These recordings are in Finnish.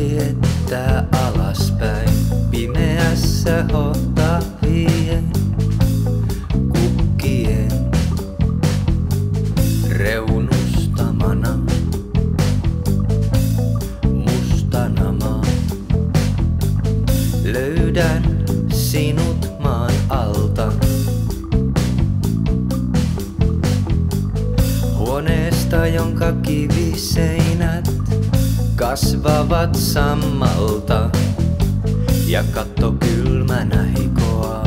Kuljettaa alaspäin pimeässä hohtavien kukkien reunustamana mustana maa. Löydän sinut maan alta. Huoneesta, jonka kiviseinät kasvavat sammalta ja katto kylmänä hikoaa.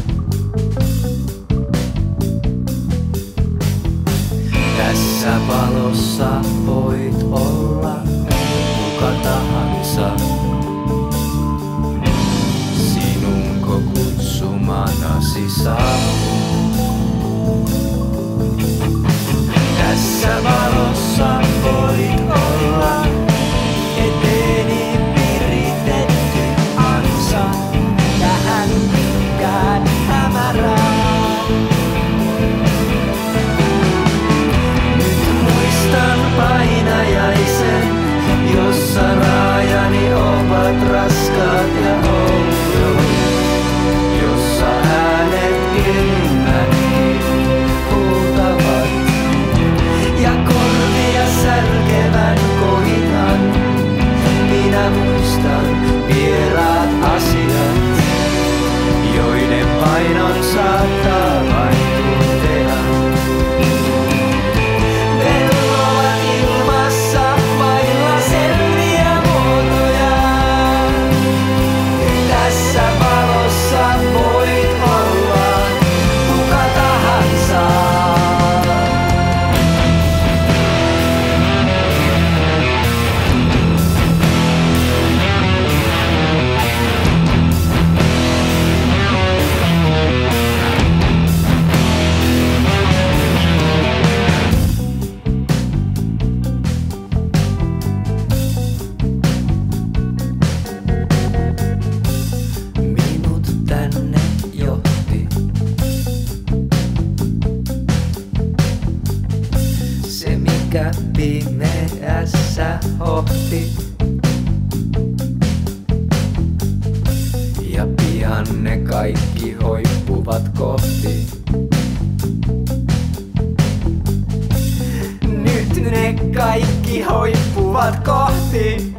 Tässä valossa voit olla kuka tahansa. Sinunko kutsumanasi saa? Tässä valossa voit olla eteeni viritetty ansa tähän pitkään hämärään. Nyt muistan painajaisen, jossa raajani ovat raskaat ja oudot, jossa äänet ilmätkin huutavat ja korvia särkevän kohinan. Minä muistan vieraat asiat, joiden painon saattaa vain tuntea. Vellovat ilmassa vailla selviä muotoja. Tässä valossa voit olla kuka tahansa. Mikä pimeässä hohti ja pian ne kaikki hoippuvat kohti. Nyt ne kaikki hoippuvat kohti.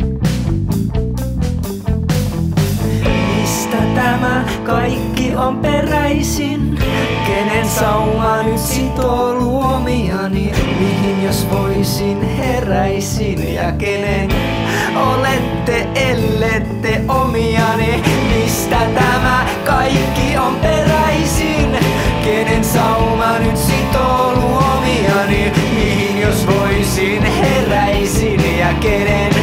Mistä tämä kaikki on peräisin? Kenen sauma nyt sitoo luomiani? Mihin jos voisin heräisin? Ja kenen olette ellette omiani? Mistä tämä kaikki on peräisin? Kenen sauma nyt sitoo luomiani? Mihin jos voisin heräisin? Ja kenen